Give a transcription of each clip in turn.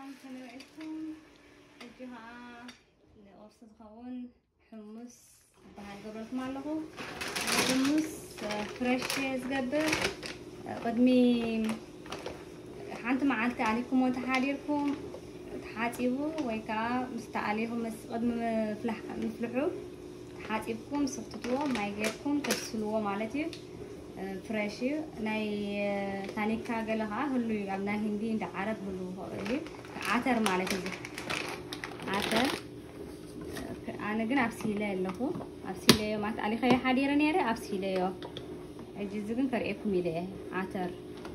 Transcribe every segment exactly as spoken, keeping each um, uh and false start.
تمام كما رأيتم الجهة لقرص خون حمص بهاي قبلكم علىه حمص فريش زقبر قدمي حانت معلت عليكم وتحاليلكم تحاتيبو ويكا مستعليهم مس قدم مفلح مفلحو تحاتيبكم سقطتوه ما يجيبكم تسلوه مالتي فريشي ناي تانيكا قالها هلو يعملنا هندي عند عرب هلو هلي عتر مالتي عتر أنا قلنا أبسيله اللي هو أبسيله ما تعلي خير حديرة نيرة أبسيله الجزء كن كريكم إليه عتر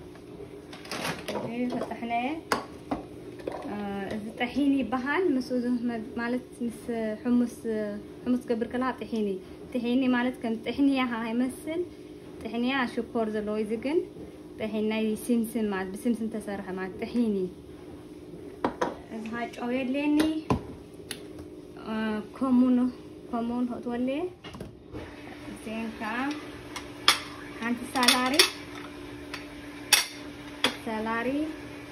فتحناه طحيني بحال مسوده مالت مس حمص حمص قبر كلها طحيني طحيني مالت كان طحينيها هاي مثل طحينيها شكور زلو يزقن طحيني سمسم مالت بسمسم تسرح مالت طحيني هاي عويل ليني كومون كومون هو تولي زين كا عند سالاري سالاري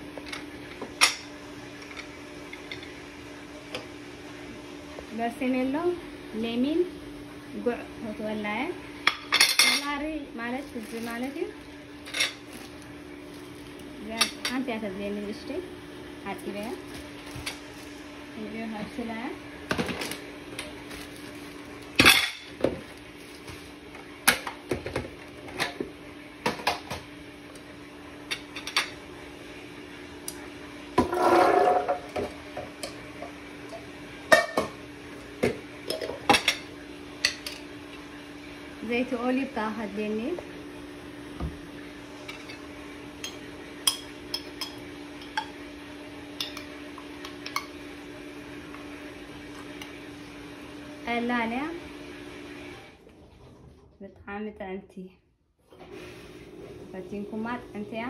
برسينيلو ليمين قع هو تولي سالاري مالت تزي مالتي زين عند يعتبرين الاشتي هاتي بيها نجيب هاي السلعة زيت أوليف تاخد ليني اللالة بطعمة أنتي فتينكم مات أنتي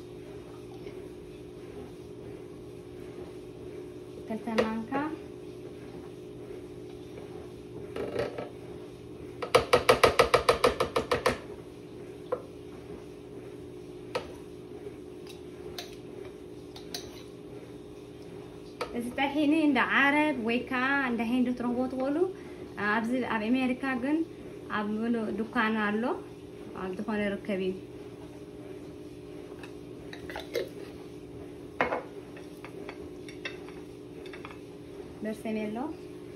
كلتا مانكا إذا تحيني عند عرب ويكا عند هند تروحوا تقولوا أبزي أب أمريكا جن أبلو دكان على أب دكان ركبين برسميلو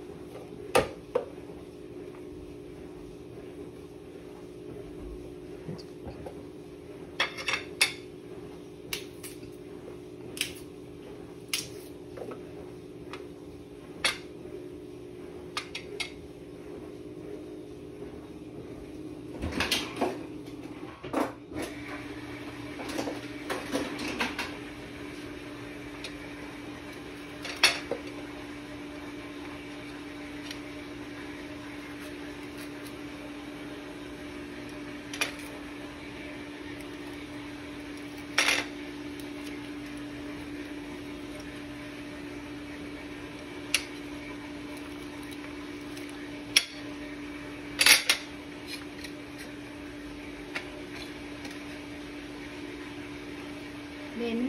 ليني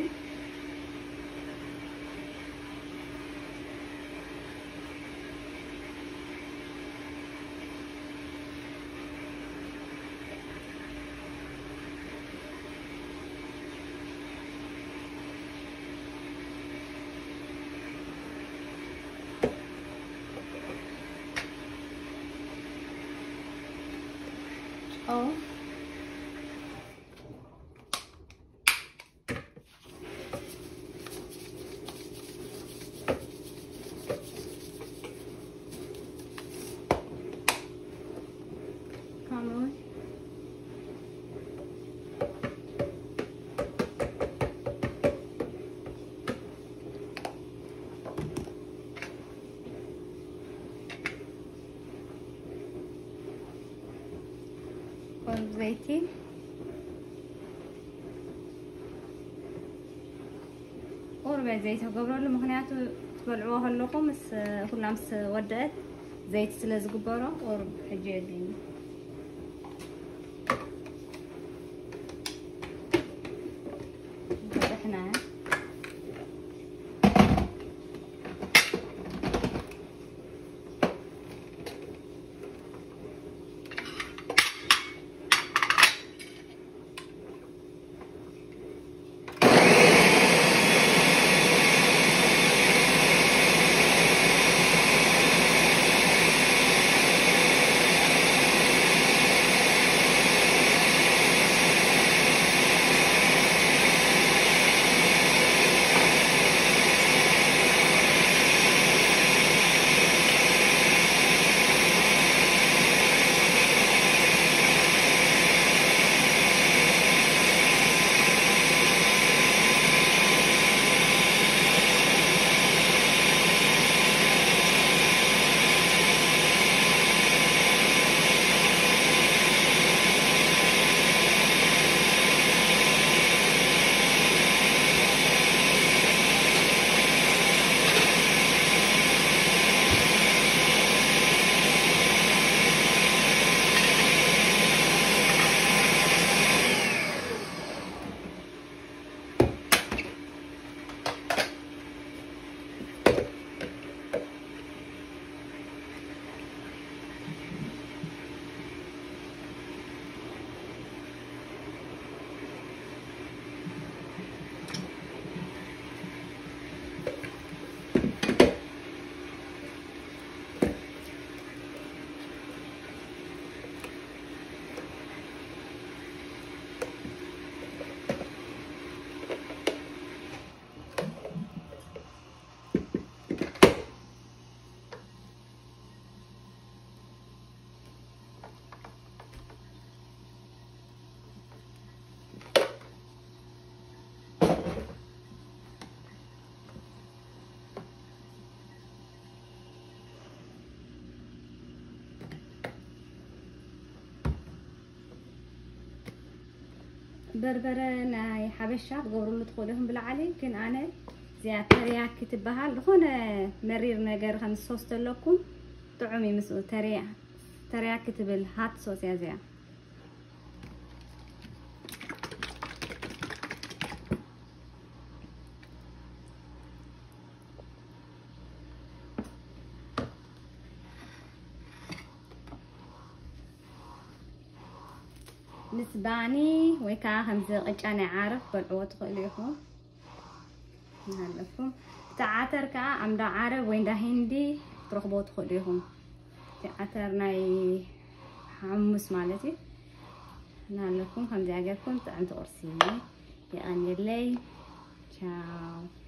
أو زيتي وربع زيت قبره له مخنياته تبلعوها لكم بس كلها مس ودات زيت سلاز قبره وربع حجيدين فتحناه بربرة ناي حبشة تقبروا له تقولهم بالعلي كن أنا زي ترياك كتبها لخونا مرير نجار خمس صوص لكم طعمي مسؤول ترياك ترياك كتب الهات صوص يا زيا نسباني ويكا همزة قجاني عارف بالعوض خليهم نهلكم تعاتر كا عمدا عارف وين دا هندي ترخبوت خليهم تعاتر ناي حمص مالتي نهلكم همزة عجبكم تعمتوا أرسيني يعني اللي تشاو